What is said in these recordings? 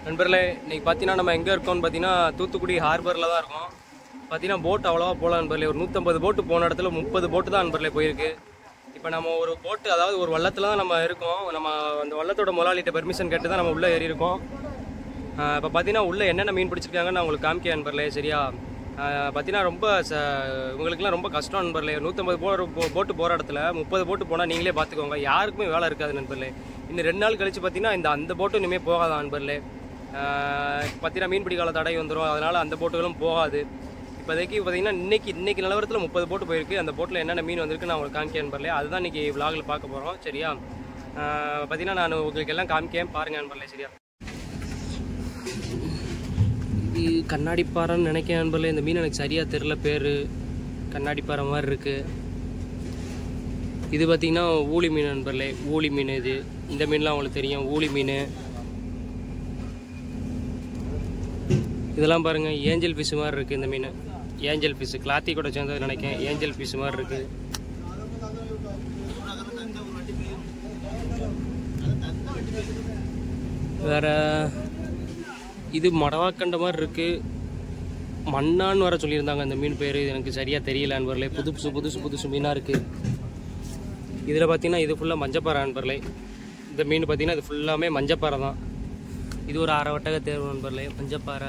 நண்பர்களே, இன்னைக்கு பார்த்தீங்கன்னா நம்ம எங்கே இருக்கோம்னு பார்த்தீங்கன்னா தூத்துக்குடி ஹார்பரில் தான் இருக்கோம். பார்த்தீங்கன்னா போட் அவ்வளோவா போகலாம் நண்பர்களே. ஒரு 150 போட்டு போன இடத்துல 30 போட்டு தான் நண்பர்களே போயிருக்கு. இப்போ நம்ம ஒரு போட்டு, அதாவது ஒரு வள்ளத்தில் தான் நம்ம இருக்கோம். நம்ம அந்த வள்ளத்தோட முதலாளிகிட்ட பெர்மிஷன் கேட்டு தான் நம்ம உள்ளே ஏறி இருக்கோம். இப்போ பார்த்தீங்கன்னா உள்ளே என்னென்ன மீன் பிடிச்சிருக்காங்கன்னு நான் உங்களுக்கு காமிக்க நண்பர்களே. சரியா? பார்த்தீங்கன்னா ரொம்ப உங்களுக்குலாம் ரொம்ப கஷ்டம் நண்பர்களே. 150 போட்டு போகிற இடத்துல 30 போட்டு போனால் நீங்களே பார்த்துக்கோங்க, யாருக்குமே வேலை இருக்காது நண்பர்களே. இன்னும் 2 நாள் கழிச்சு பார்த்தீங்கன்னா அந்த போட்டு இனிமேல் போகாதான் நண்பர்களே. பார்த்தீங்கன்னா மீன்பிடி கால தடை வந்துடும், அதனால் அந்த போட்டுகளும் போகாது. இப்போதைக்கு பார்த்தீங்கன்னா இன்னைக்கு நிலவரத்தில் 30 போட்டு போயிருக்கு. அந்த போட்டில் என்னென்ன மீன் வந்திருக்கு நான் உங்களுக்கு காமிக்க நண்பர்களே. அதுதான் இன்றைக்கி விலாகில் பார்க்க போகிறோம். சரியா? பார்த்தீங்கன்னா நான் உங்களுக்கு எல்லாம் காமிக்கேன், பாருங்கள் நண்பர்களே. சரியா? இது கண்ணாடிப்பாறைன்னு நினைக்கிறேன் நண்பர்களே. இந்த மீன் எனக்கு சரியாக தெரில, பேர் கண்ணாடிப்பாறை மாதிரி இருக்குது. இது பார்த்திங்கன்னா ஊளி மீன் நண்பர்களே. ஊளி மீன் இது. இந்த மீன்லாம் உங்களுக்கு தெரியும், ஊளி மீன். இதெல்லாம் பாருங்கள், ஏஞ்சல் ஃபிஷ் மாதிரி இருக்குது இந்த மீன். ஏஞ்சல் ஃபிஷ் கிளாத்தி கூட சேர்ந்தது நினைக்கிறேன். ஏஞ்சல் ஃபிஷ் மாதிரி இருக்குது. வேறு இது மடவாக்கண்ட மாதிரி இருக்குது. மண்ணான்னு வர சொல்லியிருந்தாங்க அந்த மீன் பேர், எனக்கு சரியாக தெரியல நண்பர்களே. புதுசு மீனாக இருக்குது. இதில் பார்த்தீங்கன்னா இது ஃபுல்லாக மஞ்சப்பாறை நண்பர்களே. இந்த மீன் பார்த்தீங்கன்னா இது ஃபுல்லாமே மஞ்சப்பாறை தான். இது ஒரு அரை வட்டக தேர்வு நண்பர்களே. மஞ்சப்பாறை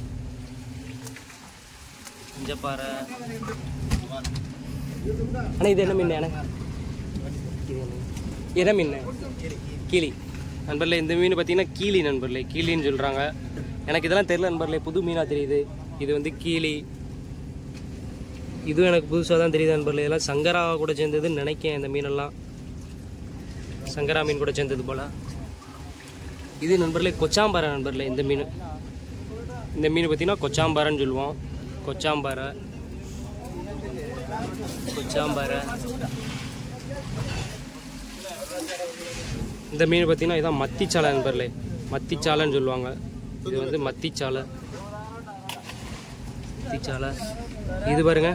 ஆனால் இது என்ன மீன்? எனக்கு இது என்ன மீன்? கீழி நண்பர்களே. இந்த மீன் பார்த்தீங்கன்னா கீழி நண்பர்களே. கீழின்னு சொல்கிறாங்க. எனக்கு இதெல்லாம் தெரியல நண்பர்களே, புது மீனாக தெரியுது. இது வந்து கீழி. இதுவும் எனக்கு புதுசாக தான் தெரியுது நண்பர்களே. இதெல்லாம் சங்கரா கூட சேர்ந்ததுன்னு நினைக்கிறேன். இந்த மீனெல்லாம் சங்கரா மீன் கூட சேர்ந்தது போல். இது நண்பர்களே கொச்சாம்பாறை நண்பர்களே. இந்த மீன் பார்த்தீங்கன்னா கொச்சாம்பாறைன்னு சொல்லுவோம். கொச்சாம்பாறை. இந்த மீன் பார்த்தீங்கன்னா இதான் மத்திச்சாலை நண்பர்களே. மத்திச்சாலைன்னு சொல்லுவாங்க. இது வந்து மத்திச்சாலை. இது பாருங்க,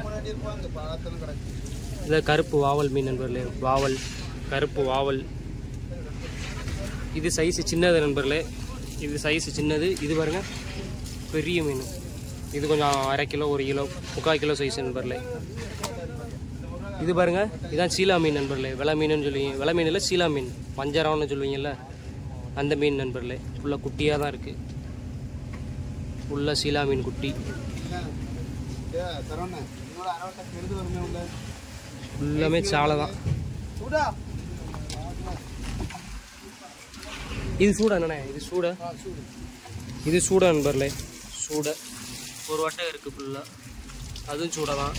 இது கருப்பு வாவல் மீன் நண்பர்களே. கருப்பு வாவல். இது சைஸு சின்னது நண்பர்களே. இது சைஸு சின்னது. இது பாருங்க பெரிய மீன். இது கொஞ்சம் 1/2 கிலோ 1 கிலோ 3/4 கிலோ சைஸ் நண்பர்களே. இது பாருங்க, இதுதான் சீலா மீன் நண்பர்களே. வெலை மீனுன்னு சொல்லுவீங்க. வெலை மீன் இல்லை, சீலா மீன், பஞ்சரம்னு சொல்லுவீங்கல்ல, அந்த மீன் நண்பர்களே. ஃபுல்லாக குட்டியாக தான் இருக்குது. ஃபுல்லாக சீலா மீன் குட்டி. ஃபுல்லாமே சாலை தான். இது சூடா என்னண்ணே? இது சூடா நண்பர்களே. சூடை ஒரு வட்டை இருக்குது ஃபுல்லாக. அதுவும் சூடை தான்.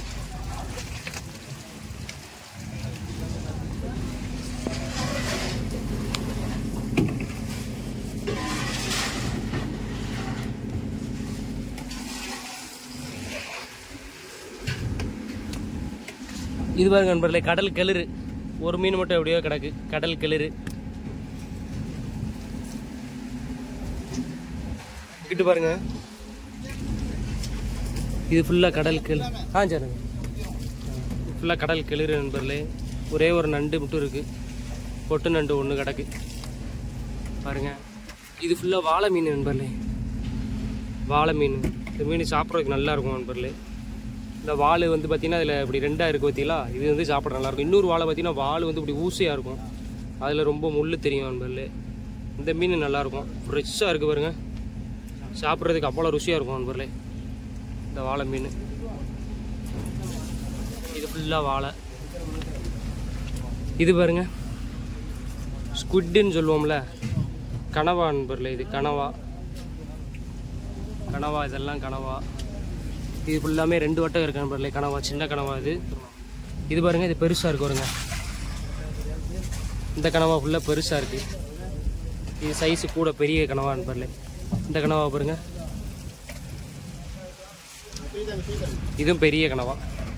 இது பாருங்க நண்பர்களே, கடல் கிளிறு. ஒரு மீன் மட்டும் எப்படியோ கிடக்கு. கடல் கிளிறு. கிட்ட பாருங்க, இது ஃபுல்லாக கடல் கிளிறு. சரிங்க, ஃபுல்லாக கடல் கிளிறு நண்பர்களே. ஒரே ஒரு நண்டு மட்டும் இருக்குது, பொட்டு நண்டு ஒன்று கிடக்கு பாருங்க. இது ஃபுல்லாக வாழை மீன் நண்பர்களே. வாழை மீன். இந்த மீன் சாப்பிட்றதுக்கு நல்லா இருக்கும் நண்பர்களே. இந்த வாள் வந்து பார்த்திங்கன்னா அதில் இப்படி 2ஆக இருக்குது பார்த்தீங்களா? இது வந்து சாப்பிட்ற நல்லாயிருக்கும். இன்னொரு வாழை பார்த்திங்கன்னா வாள் வந்து இப்படி ஊசியாக இருக்கும், அதில் ரொம்ப முள் தெரியும் நண்பர்களே. இந்த மீன் நல்லாயிருக்கும், ஃப்ரெஷ்ஷாக இருக்குது பாருங்கள். சாப்பிட்றதுக்கு அவ்வளோ ருசியாக இருக்கும் நண்பர்களே இந்த வாழை மீன். இது ஃபுல்லாக வாழை. இது பாருங்க ஸ்குட்டுன்னு சொல்லுவோம்ல, கனவா நண்பர்களே. இது கனவா. இதெல்லாம் கனவா. இது ஃபுல்லாமே 2 வட்டம் இருக்கு நண்பர்களே. கனவா, சின்ன கனவா. இது பாருங்கள், இது பெருசாக இருக்கு பாருங்க. இந்த கனவா ஃபுல்லாக பெருசாக இருக்குது. இது சைஸு கூட பெரிய கனவா நண்பர்களே. இந்த கனவா பாருங்க, இதுவும் பெரிய கனவா.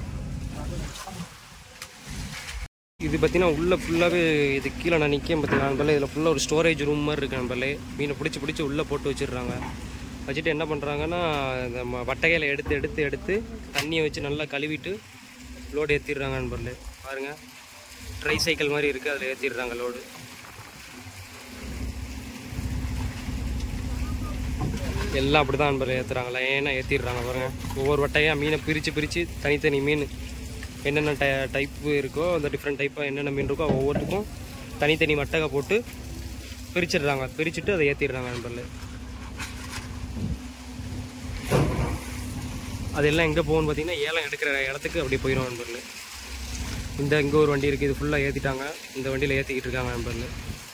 இது பார்த்தீங்கன்னா உள்ளே ஃபுல்லாகவே இது கீழே நான் நிற்க பார்த்தீங்கன்னா நண்பர்களே, இதில் ஃபுல்லாக ஒரு ஸ்டோரேஜ் ரூம் மாதிரி இருக்குது நண்பர்களே. மீனை பிடிச்சி உள்ளே போட்டு வச்சிடுறாங்க. வச்சுட்டு என்ன பண்ணுறாங்கன்னா, இந்த வட்டைகளை எடுத்து தண்ணியை வச்சு நல்லா கழுவிட்டு லோடு ஏற்றிடுறாங்க நண்பர்களே. பாருங்கள், ட்ரை சைக்கிள் மாதிரி இருக்குது, அதில் ஏற்றிடுறாங்க லோடு. எல்லாம் அப்படி தான் நண்பர்களே ஏற்றுறாங்களா, ஏன்னா ஏற்றிடுறாங்க பாருங்கள். ஒவ்வொரு வட்டையாக மீனை பிரித்து தனித்தனி மீன் என்னென்ன டைப்பு இருக்கோ அந்த டிஃப்ரெண்ட் டைப்பாக என்னென்ன மீன் இருக்கோ ஒவ்வொருத்துக்கும் தனித்தனி வட்டகை போட்டு பிரிச்சிடுறாங்க. பிரிச்சுட்டு அதை ஏற்றிடுறாங்க நண்பர்களே. அதெல்லாம் எங்கே போகணும்னு பார்த்தீங்கன்னா ஏலம் எடுக்கிற இடத்துக்கு அப்படியே போயிடும் நண்பர்களே. இங்கே ஒரு வண்டி இருக்குது, இது ஃபுல்லாக ஏற்றிட்டாங்க. இந்த வண்டியில் ஏற்றிக்கிட்டு இருக்காங்க நண்பர்களே.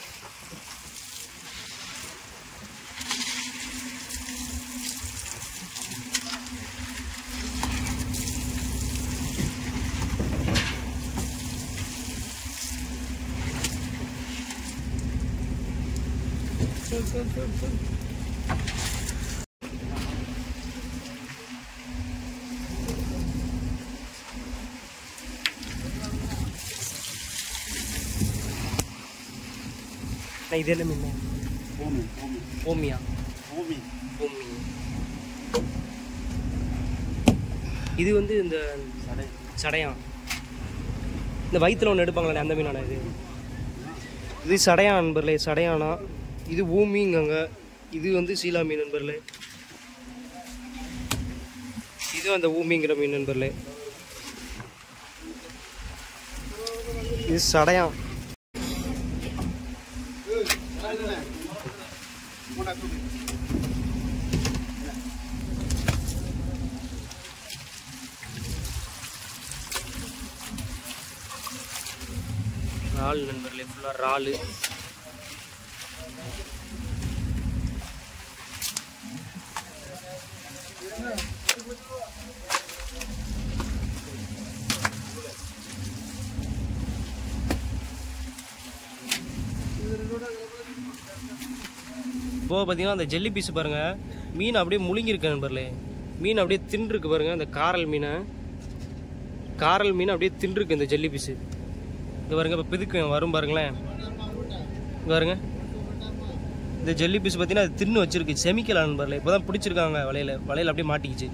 இது என்ன மீன்? ஓமியா. இது வந்து இந்த சடையான், இந்த வயிற்றுல ஒன்று எடுப்பாங்களே அந்த மீனானா இது? இது சடையான் நண்பர்களே, சடையானா. இது ஊமிங்கங்க. இது வந்து சீலா மீன் நண்பர்களே. இது அந்த ஊமிங்கிற மீன் நண்பர்களே. இது சடையான். இறால் நண்பர்களே, ஃபுல்லாக இறால். இப்போ பார்த்தீங்கன்னா அந்த ஜெல்லி பீஸ் பாருங்கள், மீன் அப்படியே முழுங்கிருக்கு நண்பர்களே. மீன் அப்படியே தின்றுருக்கு பாருங்கள். அந்த காரல் மீன் அப்படியே தின்றுருக்கு இந்த ஜெல்லி பீஸு. இங்கே பாருங்க, இப்போ பிதுக்கு வரும் பாருங்களேன். இங்கே பாருங்க, இந்த ஜெல்லி பீஸ் பார்த்தீங்கன்னா அது தின்னு வச்சிருக்கு. செமிக்கல நண்பர்களே, இப்போ தான் பிடிச்சிருக்காங்க வலையில் அப்படியே மாட்டிக்கிச்சு.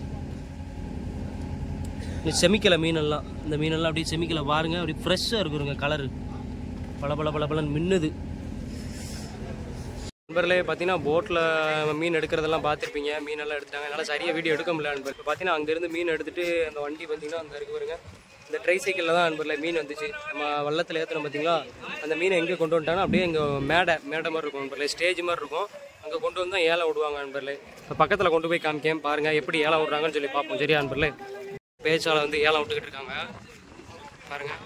இந்த செமிக்கலை மீனெல்லாம், இந்த மீனெல்லாம் அப்படியே செமிக்கலை பாருங்க, அப்படியே ஃப்ரெஷ்ஷாக இருக்குதுங்க. கலரு பளபளன்னு மின்னுது நண்பர்களே. பார்த்தீங்கன்னா போட்டில் மீன் எடுக்கிறதெல்லாம் பார்த்துருப்பீங்க. மீனெல்லாம் எடுத்துட்டாங்க, என்னால் சரியாக வீடியோ எடுக்க முடியல நண்பர். இப்போ பார்த்தீங்கன்னா அங்கேருந்து மீன் எடுத்துகிட்டு அந்த வண்டி பார்த்தீங்கன்னா அந்த இருக்கு பாருங்க, இந்த ட்ரை சைக்கிளில் தான் நண்பர்களே மீன் வந்துச்சு. நம்ம வள்ளத்தில் ஏற்றணும் பார்த்தீங்களா, அந்த மீனை எங்கே கொண்டு வந்துட்டாங்கன்னா அப்படியே இங்கே மேடை மாதிரி இருக்கும் நண்பர்களே, ஸ்டேஜ் மாதிரி இருக்கும். அங்கே கொண்டு வந்து தான் ஏலம் விடுவாங்க நண்பர்களே. இப்போ பக்கத்தில் கொண்டு போய் காமிக்கேன் பாருங்கள், எப்படி ஏலம் விடுறாங்கன்னு சொல்லி பார்ப்போம். சரியா நண்பர்களே? பேச்சாளர் வந்து ஏலம் விட்டுக்கிட்டு இருக்காங்க பாருங்கள்.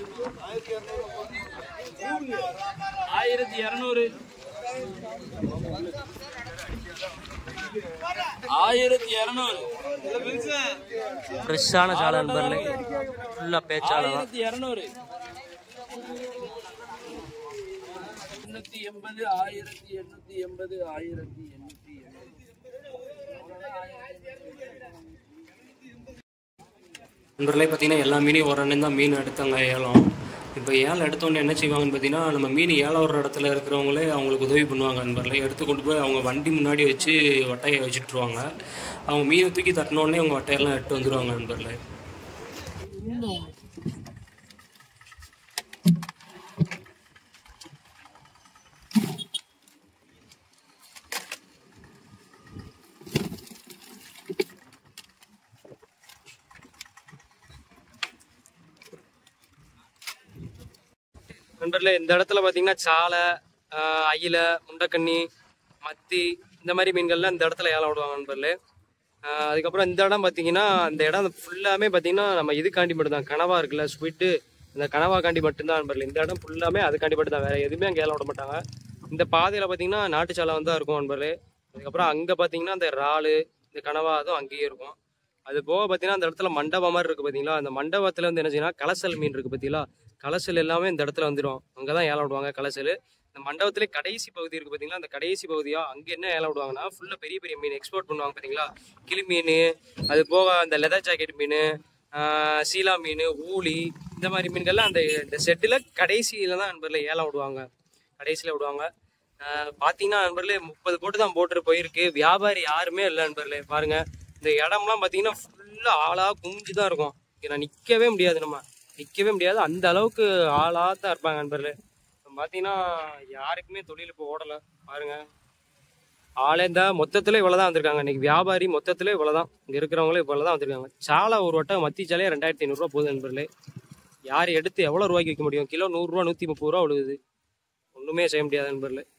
1200 1200 ஃப்ரெஷ்ஷான சாலை நண்பர்களே, ஃபுல்லாக பேச்சாளர் 1200 880 1880 1880 நண்பர்களே. பார்த்தீங்கன்னா எல்லா மீனையும் ஒரு அண்ணன் தான் மீன் எடுத்தாங்க ஏலம். இப்போ ஏலம் எடுத்தோடனே என்ன செய்வாங்கன்னு பார்த்தீங்கன்னா, நம்ம மீன் ஏலம் ஒரு இடத்துல இருக்கிறவங்களே அவங்களுக்கு உதவி பண்ணுவாங்க நண்பர்களே. எடுத்து கொண்டு போய் அவங்க வண்டி முன்னாடி வச்சு வட்டையை வச்சுட்டுருவாங்க. அவங்க மீனை தூக்கி தட்டினோடனே அவங்க வட்டையெல்லாம் எடுத்து வந்துடுவாங்க நண்பர்களே. நண்பர்களே, இந்த இடத்துல பார்த்தீங்கன்னா சாலை, அயில, முண்டக்கண்ணி, மத்தி இந்த மாதிரி மீன்கள்லாம் இந்த இடத்துல ஏலம் விடுவாங்க நண்பர்களே. அதுக்கப்புறம் இந்த இடம் பார்த்தீங்கன்னா, அந்த இடம் ஃபுல்லாமே பார்த்தீங்கன்னா நம்ம இதுக்காண்டி மட்டும்தான், கனவா இருக்குல்ல ஸ்வீட்டு, இந்த கனவாக்காண்டி மட்டும்தான் நண்பர்களே. இந்த இடம் ஃபுல்லாமே அதுக்காண்டி மட்டும் தான், வேறு எதுவுமே அங்கே ஏலம் விட மாட்டாங்க. இந்த பாதையில் பார்த்தீங்கன்னா நாட்டு சாலை வந்து தான் இருக்கும் நண்பர்களே. அதுக்கப்புறம் அங்கே பார்த்தீங்கன்னா அந்த இறால், இந்த கனவா அதுவும் அங்கேயே இருக்கும். அது போக பார்த்தீங்கன்னா அந்த இடத்துல மண்டபம் மாதிரி இருக்குது பார்த்தீங்களா, அந்த மண்டபத்தில் வந்து என்ன செய்யணும், கலசல் மீன் இருக்குது பார்த்தீங்களா, கலசல் எல்லாமே இந்த இடத்துல வந்துடும். அங்கே தான் ஏலம் விடுவாங்க கலசல். இந்த மண்டபத்திலே கடைசி பகுதி இருக்குது பார்த்தீங்களா, அந்த கடைசி பகுதியாக அங்கே என்ன ஏலம் விடுவாங்கன்னா ஃபுல்லாக பெரிய பெரிய மீன் எக்ஸ்போர்ட் பண்ணுவாங்க பார்த்தீங்களா, கிளி மீன், அது போக அந்த லெதர் ஜாக்கெட் மீன், சீலா மீன், ஊளி, இந்த மாதிரி மீன்கள்லாம் அந்த இந்த செட்டில் கடைசியில் தான் நண்பர்களே ஏலம் விடுவாங்க, கடைசியில் விடுவாங்க. பார்த்தீங்கன்னா நண்பர்களே 30 போட்டு தான் போட்டு போயிருக்கு. வியாபாரி யாருமே இல்லை நண்பர்களே. பாருங்கள், இந்த இடம்லாம் பார்த்தீங்கன்னா ஃபுல்லாக ஆளாக குஞ்சு தான் இருக்கும். நான் நிற்கவே முடியாது, நம்ம நிற்கவே முடியாது, அந்த அளவுக்கு ஆளாக தான் இருப்பாங்க நண்பர்களே. பார்த்தீங்கன்னா யாருக்குமே தொழில் இப்போ ஓடலை பாருங்கள். ஆளே தான் மொத்தத்தில் இவ்வளோ தான் வந்திருக்காங்க. இன்னைக்கு வியாபாரி மொத்தத்தில் இவ்வளோ தான். இங்கே இருக்கிறவங்களே இவ்வளோ தான் வந்திருக்காங்க. சாலை ஒரு வட்டம் மத்தி சாலையே 2500 போகுது நண்பர்களே. யார் எடுத்து எவ்வளோ ரூபாய்க்கு விற்க முடியும்? கிலோ 100 ரூபா 130 ரூபா விழுகுது. ஒன்றுமே செய்ய முடியாது நண்பர்களே.